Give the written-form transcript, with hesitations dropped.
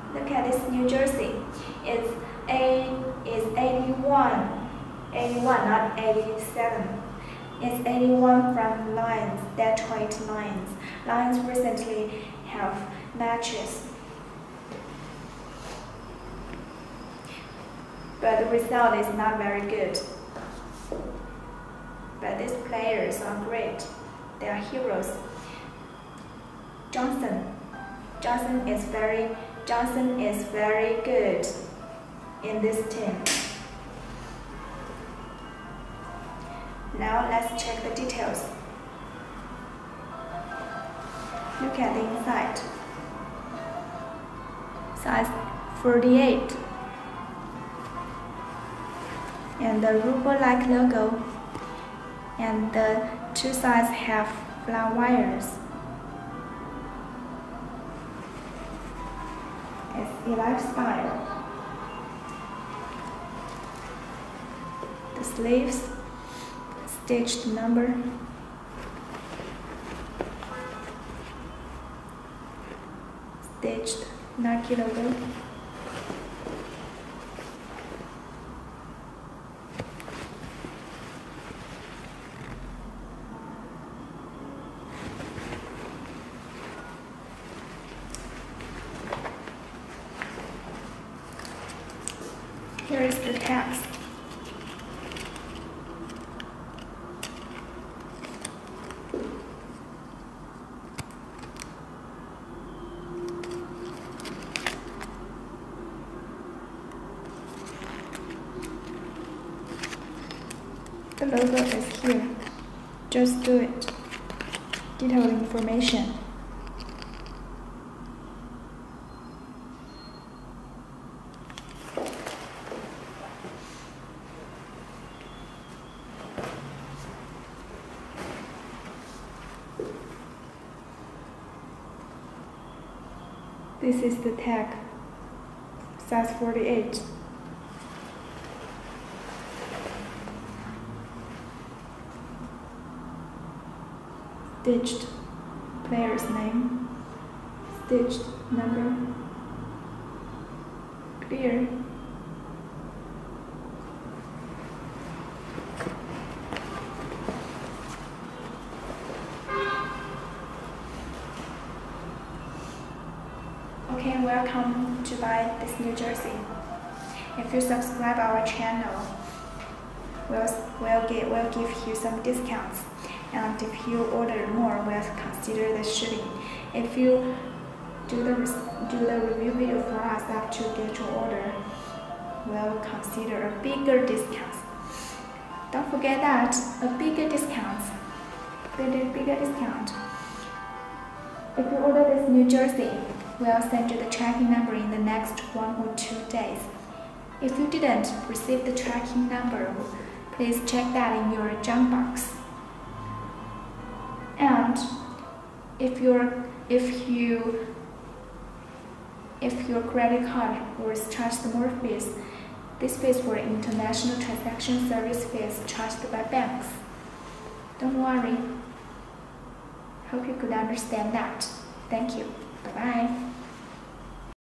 Look at this New Jersey. It's 81, not 87. It's 81 from Lions, Detroit Lions. Lions recently have matches, but the result is not very good. But these players are great. They are heroes. Johnson is very good in this team. Now let's check the details. Look at the inside. Size 48. And the ruble-like logo. And the two sides have flat wires. It's elite style. The sleeves, stitched number. Stitched Nike logo. Here is the text. The logo is here. Just do it. Detailed information. This is the tag, size 48. Stitched player's name, stitched number, clear. Okay, welcome to buy this New Jersey. If you subscribe our channel, we'll give you some discounts. And if you order more, we'll consider the shipping. If you do the review video for us after you get your order, we'll consider a bigger discount. Don't forget that, a bigger discount. If you order this New Jersey, we'll send you the tracking number in the next 1 or 2 days. If you didn't receive the tracking number, please check that in your junk box. And if your credit card was charged more fees, this fees were international transaction service fees charged by banks. Don't worry. Hope you could understand that. Thank you. Bye-bye.